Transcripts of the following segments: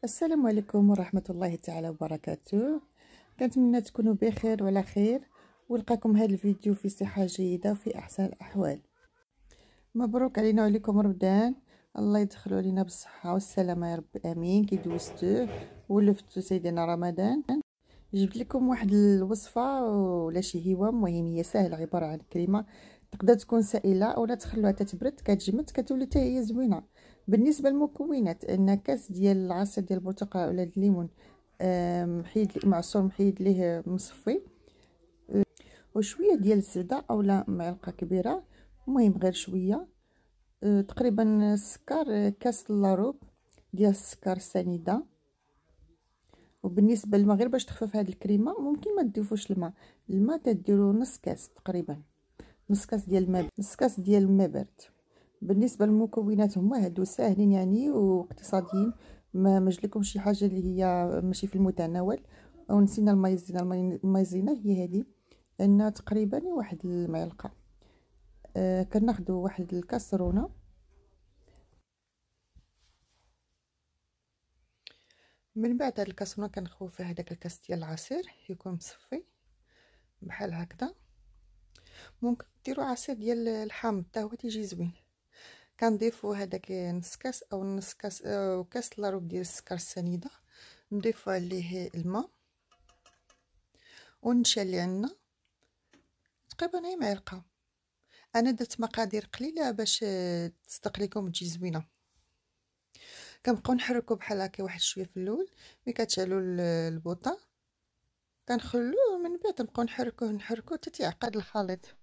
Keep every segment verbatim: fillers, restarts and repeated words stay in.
السلام عليكم ورحمة الله تعالى وبركاته. كنتمنى تكونوا بخير وعلى خير ولقاكم هذا الفيديو في صحة جيدة وفي أحسن الأحوال. مبروك علينا وعليكم رمضان، الله يدخلوا علينا بالصحة والسلامة يا رب امين. كي دوزتوه ولفتو سيدنا رمضان، جبت لكم واحد الوصفة ولا شي هوام. مهم هي سهلة، عبارة عن كريمة تقدر تكون سائلة او لا تخلوها تتبرد، كتجمد كتولي حتى هي زوينة. بالنسبه للمكونات، ان كاس ديال العصير ديال البرتقال ولا الليمون محيد معصور محيد ليه مصفي، وشويه ديال الزبده اولا معلقه كبيره، المهم غير شويه. تقريبا السكر كاس لاروب ديال السكر السنيده. وبالنسبه للماء، غير باش تخفف هذه الكريمه ممكن ما تضيفوش الماء، الماء تديروا نص كاس تقريبا، نص كاس ديال الماء، نص كاس ديال الماء بارد. بالنسبه للمكونات هما هادو ساهلين يعني واقتصاديين، ما مجلكم شي حاجه اللي هي ماشي في المتناول. او نسينا المايزينا، المايزينا هي هذه ان تقريبا واحد المعلقه. آه كناخذوا واحد الكاسرونه، من بعد هاد الكاسرونه كنخوي فيها هذاك الكاس ديال العصير يكون مصفي بحال هكذا. ممكن ديروا عصير ديال الحامض حتى هو تيجي زوين. كنضيفوا هذاك نص كاس او نص كاس او كاس لاروب ديال السكر السنيده، نضيفوا عليه الماء والنشا اللي عندنا تقريبا هي معلقه. انا درت مقادير قليله باش تصدق لكم تجي زوينه. كنبقاو نحركوا بحال هكا واحد شويه في الاول، ملي كتشعلوا البوطه كنخلوه، من بعد نبقاو نحركوه نحركوه حتى تيعقد الخليط.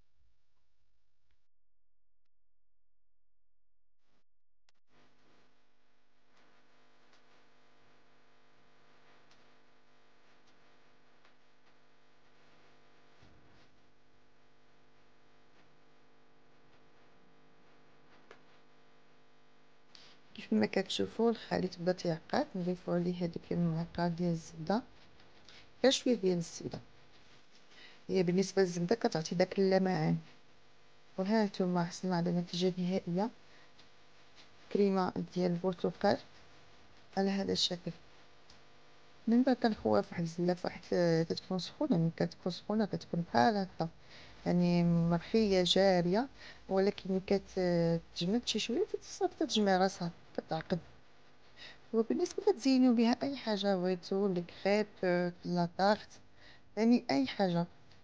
كيف ما كتشوفوا الخليط بدا تيعقد، نضيفوا عليه هذيك المعلقه ديال الزبده، غير شويه ديال الزبده. هي بالنسبه للزبده كتعطي داك اللمعان. وها نتوما حصلنا على النتيجه النهائيه، كريمه ديال البرتقال على هذا الشكل. من بعد كنخويها فواحد الزله، فواحد كتكون سخونه، ملي كتكون سخونه كتكون بحال هكا يعني مرخيه جاريه، ولكن ملي كتجمد شي شويه صافي كتجمع راسها كتعقد. وبالنسبه كتزينوا بها اي حاجه بغيتو، لي كريب لا طارت، يعني اي حاجه.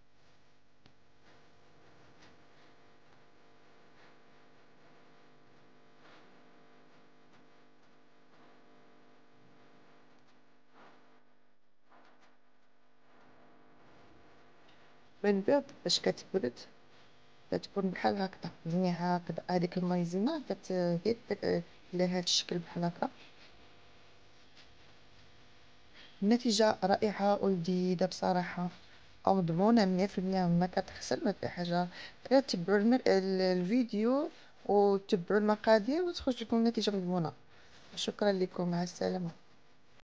من بعد باش كتبرد كتكون بحال هكا مليحه، هذيك المايزينا كتهد لها الشكل بحال هكا. النتيجه رائعه ولذيذه بصراحه، او مضمونه مية في المية ما كتخسر ما في حاجه. غير تبعوا المر... الفيديو وتبعوا المقادير وتخرج لكم النتيجه مضمونه. شكرا لكم، مع السلامه.